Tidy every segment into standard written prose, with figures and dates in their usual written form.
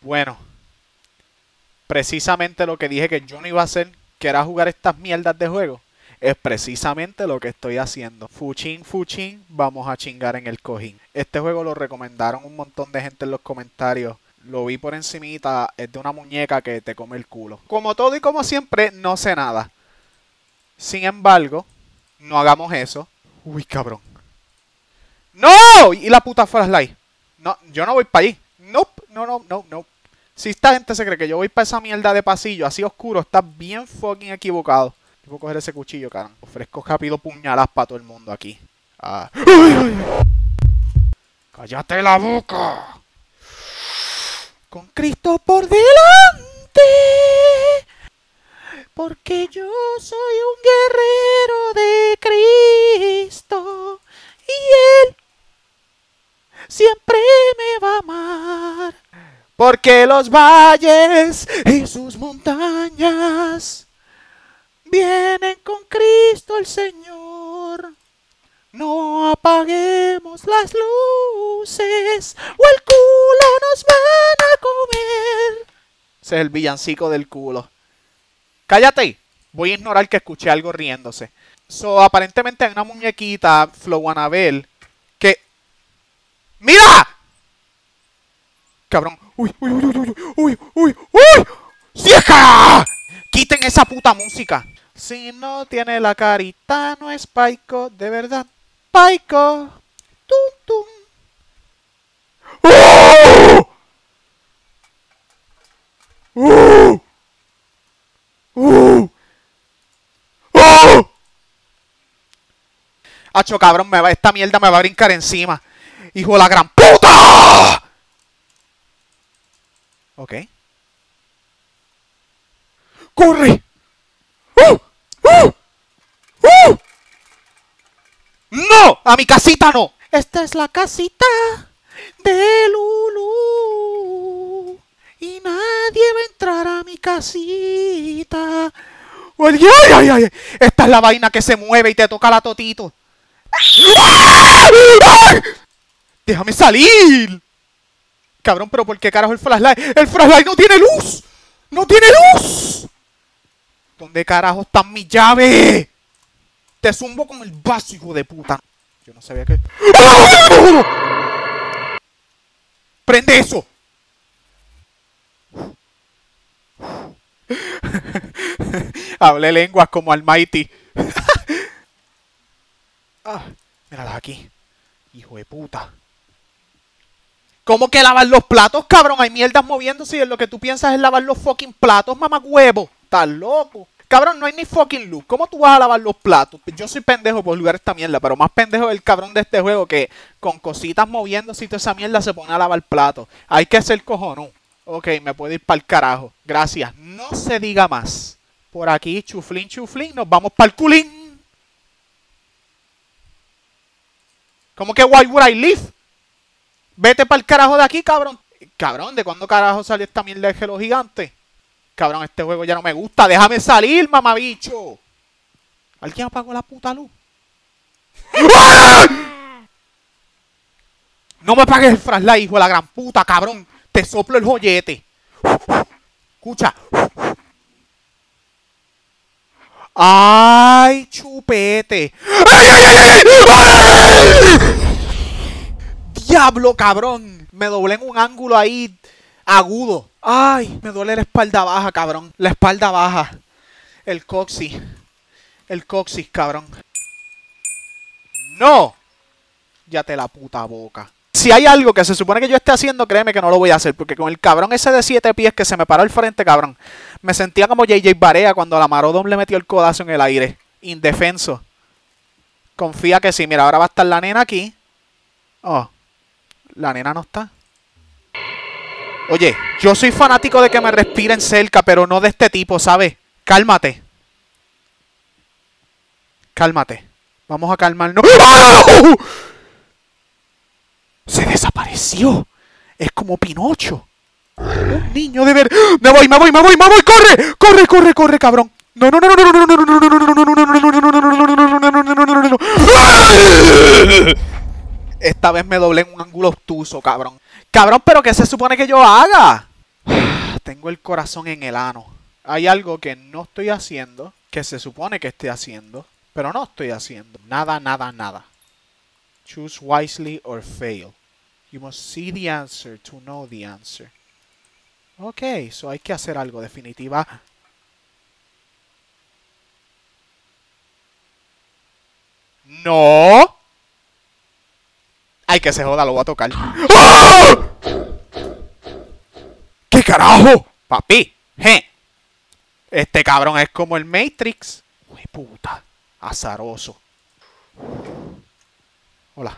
Bueno, precisamente lo que dije que yo no iba a hacer, que era jugar estas mierdas de juego, es precisamente lo que estoy haciendo. Fuchín, fuchín, vamos a chingar en el cojín. Este juego lo recomendaron un montón de gente en los comentarios. Lo vi por encimita, es de una muñeca que te come el culo. Como todo y como siempre, no sé nada. Sin embargo, no hagamos eso. Uy, cabrón. ¡No! Y la puta flashlight. No, yo no voy para allí. Nope, no. Si esta gente se cree que yo voy para esa mierda de pasillo así oscuro, está bien fucking equivocado. Voy a coger ese cuchillo, caramba. Ofrezco rápido puñalas para todo el mundo aquí. Ah. ¡Ay! ¡Cállate la boca! Con Cristo por delante. Porque yo soy un guerrero de Cristo. Y Él siempre me va a amar. Porque los valles y sus montañas vienen con Cristo el Señor. No apaguemos las luces o el culo nos van a comer. Ese es el villancico del culo. ¡Cállate! Voy a ignorar que escuché algo riéndose. Aparentemente hay una muñequita, Flow Annabelle, que... ¡Mira! Cabrón. ¡Uy! ¡Cieja! ¡Quiten esa puta música! Si no tiene la carita, no es Paico, de verdad. Paico. Tum. ¡Oh! Acho, cabrón, esta mierda me va a brincar encima. ¡Hijo de la gran puta! Ok. ¡Corre! ¡No! ¡A mi casita no! Esta es la casita de Lulu. Y nadie va a entrar a mi casita. ¡Ay! Esta es la vaina que se mueve y te toca la totito. ¡Déjame salir! Cabrón, pero ¿por qué carajo el flashlight? ¡El flashlight no tiene luz! ¡No tiene luz! ¿Dónde carajo están mis llaves? Te zumbo con el vaso, hijo de puta. Yo no sabía que... ¡Prende eso! Hablé lenguas como Almighty. Mírala aquí. Hijo de puta. ¿Cómo que lavar los platos, cabrón? Hay mierdas moviéndose y lo que tú piensas es lavar los fucking platos, mamagüevo. ¿Estás loco? Cabrón, no hay ni fucking luz. ¿Cómo tú vas a lavar los platos? Yo soy pendejo por jugar esta mierda, pero más pendejo es el cabrón de este juego que con cositas moviéndose y toda esa mierda se pone a lavar platos. Hay que ser cojonú. Ok, me puedo ir para el carajo. Gracias. No se diga más. Por aquí, chuflín, nos vamos para el culín. ¿Cómo que why would I leave? Vete para el carajo de aquí, cabrón. Cabrón, ¿de cuándo carajo salió esta mierda de Hello Gigante? Cabrón, este juego ya no me gusta. Déjame salir, mamabicho. ¿Alguien apagó la puta luz? No me apagues el flashlight, hijo de la gran puta, cabrón. Te soplo el joyete. Escucha. ¡Ay, chupete! ¡Ay! ¡Diablo, cabrón! Me doblé en un ángulo ahí agudo. ¡Ay! Me duele la espalda baja, cabrón. La espalda baja. El coxis. El coxis, cabrón. ¡No! Ya te la puta boca. Si hay algo que se supone que yo esté haciendo, créeme que no lo voy a hacer. Porque con el cabrón ese de 7 pies que se me paró al frente, cabrón, me sentía como JJ Barea cuando la Marodom le metió el codazo en el aire. Indefenso. Confía que sí. Mira, ahora va a estar la nena aquí. Oh. La nena no está. Oye, yo soy fanático de que me respiren cerca, pero no de este tipo, ¿sabes? Cálmate. Cálmate. Vamos a calmarnos. ¡Oh! Se desapareció. Es como Pinocho. Un niño de ver. Me voy. Corre, cabrón. No. Esta vez me doblé en un ángulo obtuso, cabrón. Cabrón, pero ¿qué se supone que yo haga? Tengo el corazón en el ano. Hay algo que no estoy haciendo, que se supone que esté haciendo, pero no estoy haciendo. Nada, nada, nada. Choose wisely or fail. You must see the answer to know the answer. Ok, so hay que hacer algo definitiva. ¡No! Ay, que se joda, lo voy a tocar. ¡Ah! ¿Qué carajo? Papi, este cabrón es como el Matrix. Uy, puta. Azaroso. Hola.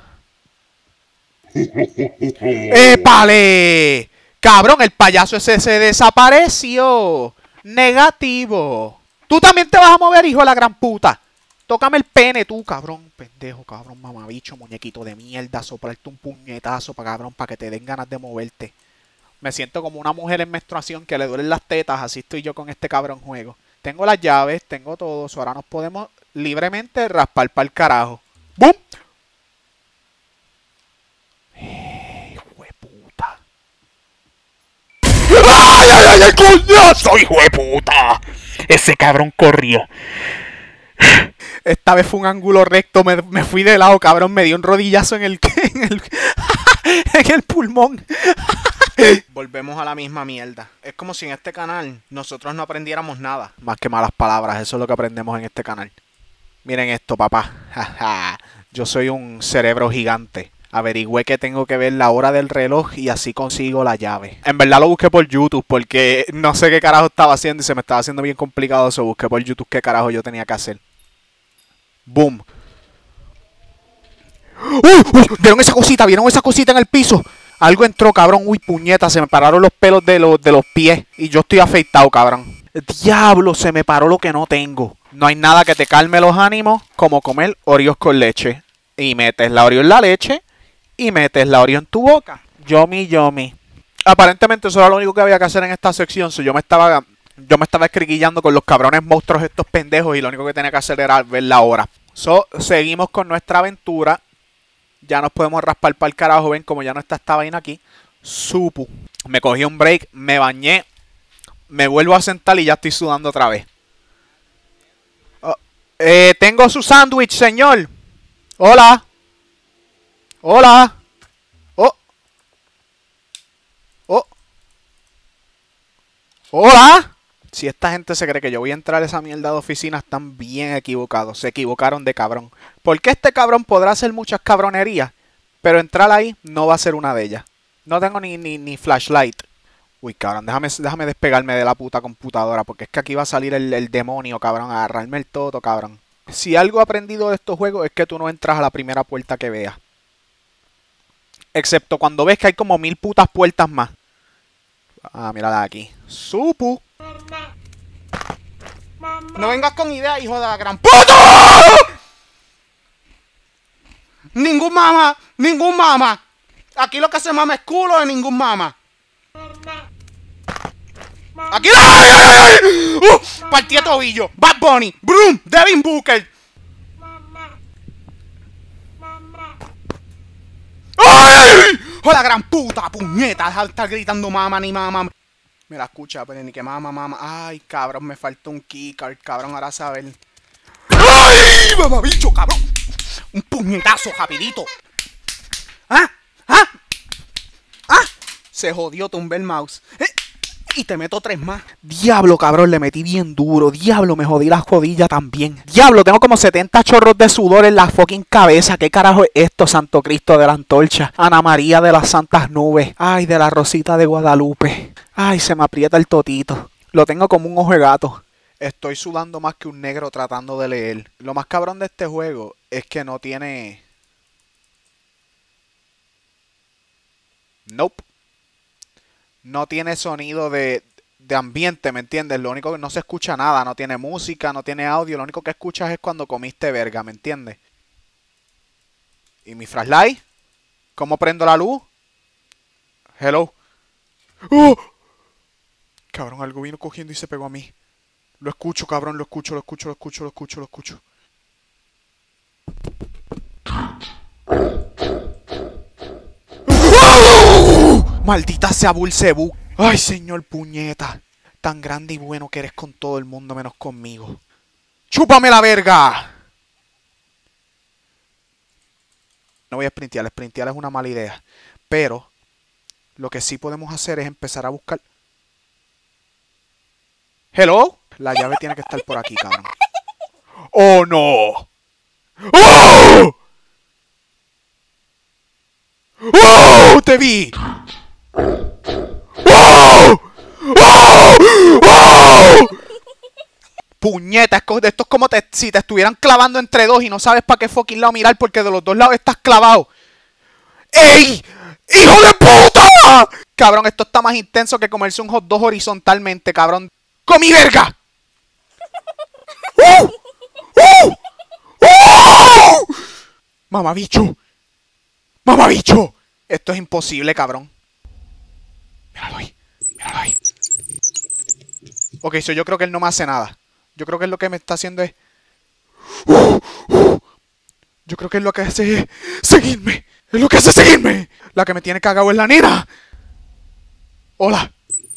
¡Épale! Cabrón, el payaso ese se desapareció. Negativo. Tú también te vas a mover, hijo de la gran puta. Tócame el pene, tú, cabrón. Pendejo, cabrón, mamabicho, muñequito de mierda. Soplarte un puñetazo, cabrón, para que te den ganas de moverte. Me siento como una mujer en menstruación que le duelen las tetas. Así estoy yo con este cabrón juego. Tengo las llaves, tengo todo. Ahora nos podemos libremente raspar para el carajo. ¡Bum! ¡Hijueputa! ¡Ay, ay, ay, ay, coñazo, hijueputa! Ese cabrón corrió. Esta vez fue un ángulo recto. Me fui de lado, cabrón. Me dio un rodillazo en el en el pulmón. Volvemos a la misma mierda. Es como si en este canal nosotros no aprendiéramos nada. Más que malas palabras, eso es lo que aprendemos en este canal. Miren esto, papá. Yo soy un cerebro gigante. Averigüé que tengo que ver la hora del reloj y así consigo la llave. En verdad lo busqué por YouTube porque no sé qué carajo estaba haciendo y se me estaba haciendo bien complicado eso. Busqué por YouTube qué carajo yo tenía que hacer. Boom. ¿Vieron esa cosita? ¿Vieron esa cosita en el piso? Algo entró, cabrón. Uy, puñeta, se me pararon los pelos de los pies. Y yo estoy afeitado, cabrón. Diablo, se me paró lo que no tengo. No hay nada que te calme los ánimos como comer Oreos con leche. Y metes la Oreo en la leche y metes la Oreo en tu boca. Yummy, yummy. Aparentemente eso era lo único que había que hacer en esta sección. So, yo me estaba escriquillando con los cabrones monstruos estos pendejos y lo único que tenía que hacer era ver la hora. So, seguimos con nuestra aventura. Ya nos podemos raspar para el carajo. Ven como ya no está esta vaina aquí. Supu. Me cogí un break, me bañé. Me vuelvo a sentar y ya estoy sudando otra vez. Tengo su sándwich, señor. Hola. Hola. Oh. Oh. Hola. Si esta gente se cree que yo voy a entrar a esa mierda de oficina, están bien equivocados. Se equivocaron de cabrón. Porque este cabrón podrá hacer muchas cabronerías, pero entrar ahí no va a ser una de ellas. No tengo ni flashlight. Uy, cabrón, déjame despegarme de la puta computadora, porque es que aquí va a salir el demonio, cabrón, a agarrarme el todo, cabrón. Si algo he aprendido de estos juegos es que tú no entras a la primera puerta que veas. Excepto cuando ves que hay como 1000 putas puertas más. Ah, mírala aquí. Supu. No vengas con ideas, hijo de la gran puta. Ningún mama, ningún mama. Aquí lo que se mama es culo de ningún mama. Aquí. ¡Ay, ay, ay! Partí de tobillo. Bad Bunny. Broom. Devin Booker. ¡Ay! ¡Oh, la gran puta, puñeta! Deja de estar gritando mama ni mama. Mira, escucha, pero ni que mama. Ay, cabrón, me falta un keycard, cabrón, ahora saber. ¡Ay! ¡Mamabicho, cabrón! Un puñetazo, rapidito. ¡Ah! ¡Ah! ¡Ah! Se jodió, tumbé el mouse. Y te meto 3 más. Diablo, cabrón, le metí bien duro. Diablo, me jodí la rodilla también. Diablo, tengo como 70 chorros de sudor en la fucking cabeza. ¿Qué carajo es esto, Santo Cristo de la Antorcha? Ana María de las Santas Nubes. Ay, de la Rosita de Guadalupe. Ay, se me aprieta el totito. Lo tengo como un ojo de gato. Estoy sudando más que un negro tratando de leer. Lo más cabrón de este juego es que no tiene... Nope. No tiene sonido de ambiente, ¿me entiendes? Lo único que no se escucha nada, no tiene música, no tiene audio, lo único que escuchas es cuando comiste verga, ¿me entiendes? ¿Y mi flashlight? ¿Cómo prendo la luz? Hello. ¡Oh! Cabrón, algo vino cogiendo y se pegó a mí. Lo escucho, cabrón, lo escucho. ¡Oh! ¡Maldita sea Bulcebú! Ay, señor puñeta. Tan grande y bueno que eres con todo el mundo menos conmigo. ¡Chúpame la verga! No voy a sprintear. Sprintear es una mala idea. Pero lo que sí podemos hacer es empezar a buscar... ¿Hello? La llave tiene que estar por aquí, cabrón. ¡Oh, no! ¡Oh! ¡Oh! ¡Te vi! ¡Oh! ¡Oh! ¡Oh! Puñeta, esto es como si te estuvieran clavando entre dos y no sabes para qué fucking lado mirar porque de los dos lados estás clavado. ¡Ey! ¡Hijo de puta! Cabrón, esto está más intenso que comerse un hot dog horizontalmente, cabrón. ¡Comí verga! ¡Uh! ¡Uh! ¡Uh! ¡Mamabicho! ¡Mamabicho! Esto es imposible, cabrón. Míralo ahí. Míralo ahí. Ok, yo creo que él no me hace nada. Yo creo que él lo que me está haciendo es... Yo creo que él lo que hace es seguirme. Es lo que hace seguirme. La que me tiene cagado es la nena. Hola.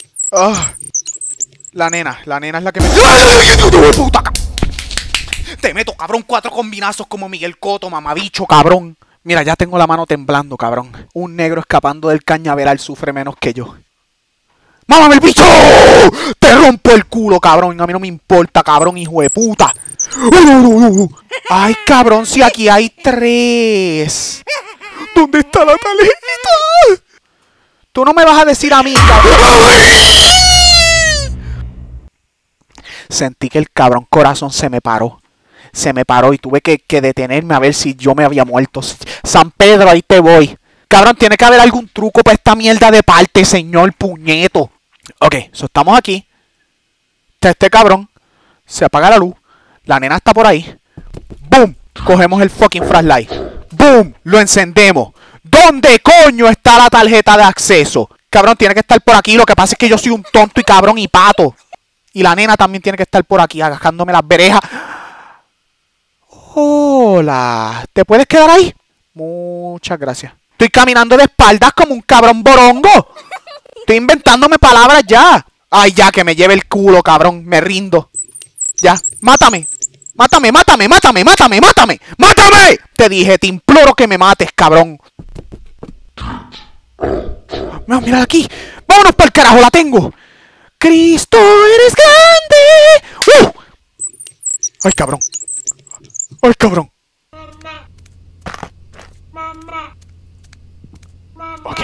La nena es la que me... ¡Puta! Te meto, cabrón, 4 combinazos como Miguel Cotto, mamabicho, cabrón. Mira, ya tengo la mano temblando, cabrón. Un negro escapando del cañaveral sufre menos que yo. ¡Mámame el bicho! ¡Te rompo el culo, cabrón! A mí no me importa, cabrón, hijo de puta. ¡Ay, cabrón, si aquí hay 3! ¿Dónde está la tarjeta? Tú no me vas a decir a mí, cabrón. Sentí que el cabrón corazón se me paró. Se me paró y tuve que detenerme a ver si yo me había muerto. San Pedro, ahí te voy. Cabrón, tiene que haber algún truco para esta mierda de parte, señor puñeto. Ok, estamos aquí. Este cabrón. Se apaga la luz. La nena está por ahí. ¡Boom! Cogemos el fucking flashlight. ¡Boom! Lo encendemos. ¿Dónde coño está la tarjeta de acceso? Cabrón, tiene que estar por aquí. Lo que pasa es que yo soy un tonto y cabrón y pato. Y la nena también tiene que estar por aquí, agajándome las berejas. Hola. ¿Te puedes quedar ahí? Muchas gracias. Estoy caminando de espaldas como un cabrón borongo. Estoy inventándome palabras ya. Ay, ya, que me lleve el culo, cabrón. Me rindo. Ya, mátame. Mátame, mátame, mátame, mátame, mátame. ¡Mátame! Te dije, te imploro que me mates, cabrón. No, mira aquí. Vámonos para el carajo, la tengo. Cristo, eres grande. Ay, cabrón. Ay, cabrón. Ok.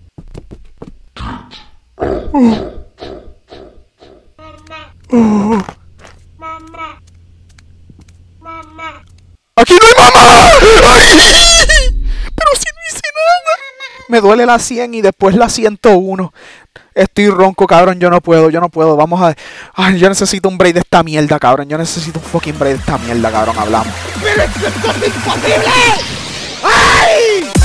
¡Aquí no hay mamá! ¡Ay! Pero si no hice nada. Me duele la 100 y después la 101. Estoy ronco, cabrón. Yo no puedo. Vamos a... Ay, yo necesito un break de esta mierda, cabrón. Yo necesito un fucking break de esta mierda, cabrón. Hablamos. ¡Pero esto es imposible! ¡Ay!